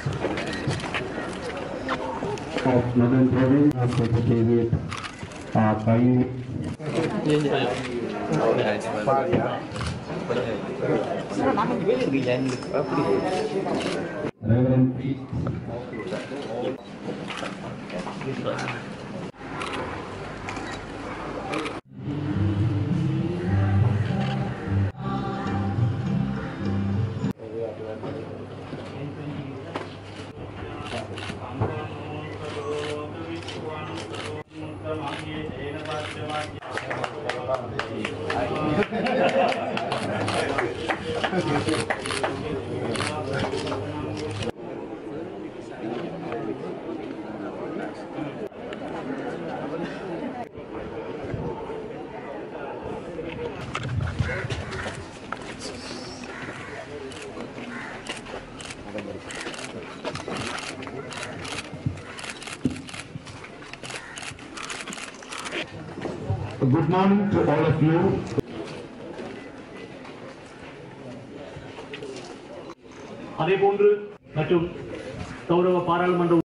of Northern Province Secretariat by Reverend P. Good morning to all of you. அதேபோன்று மற்றும் கௌரவ பாராளுமன்ற